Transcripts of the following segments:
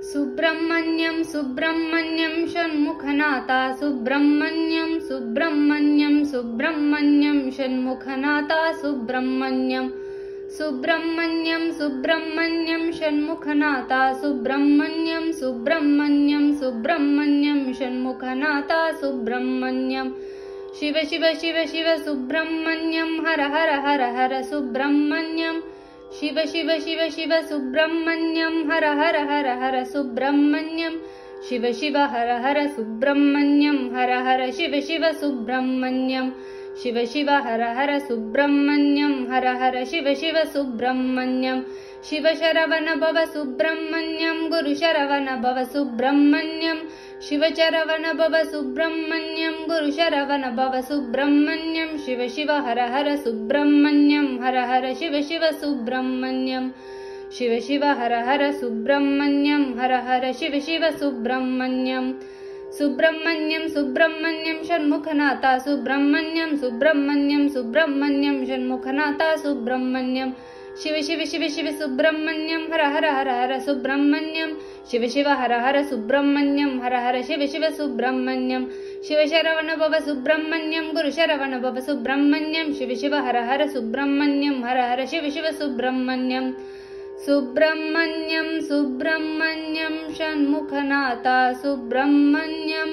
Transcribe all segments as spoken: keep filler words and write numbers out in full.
सुब्रह्मण्यं सुब्रह्मण्यं षण्मुखनाथा सुब्रह्मण्यं सुब्रह्मण्यं सुब्रह्मण्यं षण्मुखनाथा सुब्रह्मण्यं सुब्रह्मण्यं सुब्रह्मण्यं षण्मुखनाथा सुब्रह्मण्यं सुब्रह्मण्यं सुब्रह्मण्यं षण्मुखनाथा सुब्रह्मण्यं शिव शिव शिव शिव सुब्रह्मण्यं हर हर हर हर सुब्रह्मण्यं शिव शिव शिव शिव सुब्रह्मण्यं हर हर हर हर सुब्रह्मण्यं शिव शिव हर हर सुब्रह्मण्यं हर हर शिव शिव सुब्रह्मण्यं शिव शिव हर हर सुब्रह्मण्यं हर हर शिव शिव सुब्रह्मण्यं शिव शरवण भव सुब्रह्मण्यं गुरु शरवण भव सुब्रह्मण्यं शिव शरवण भव सुब्रह्मण्यं गुरु शरवण भव सुब्रह्मण्यं शिव शिव हर हर सुब्रह्मण्यं हर हर शिव शिव सुब्रह्मण्यं शिव शिव हर हर सुब्रह्मण्यं हर हर शिव शिव सुब्रह्मण्यं सुब्रह्मण्यं सुब्रह्मण्यं षण्मुखनाथा सुब्रह्मण्यं सुब्रह्मण्यं सुब्रह्मण्यं षण्मुखनाथा सुब्रह्मण्यं शिव शिव शिव शिव सुब्रह्मण्यं हर हर हर हर सुब्रह्मण्यं शिव शिव हर हर सुब्रह्मण्यं हर हर शिव शिव सुब्रह्मण्यं शिव शरवण भव सुब्रह्मण्यं गुरु शरवण भव सुब्रह्मण्यं शिव शिव हर हर सुब्रह्मण्यं हर हर शिव शिव सुब्रह्मण्यं सुब्रह्मण्यं सुब्रह्मण्यं षण्मुखनाथा सुब्रह्मण्यं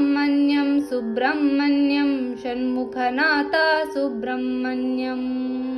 सुब्रह्मण्यं सुब्रह्मण्यं षण्मुखनाथा सुब्रह्मण्यम्।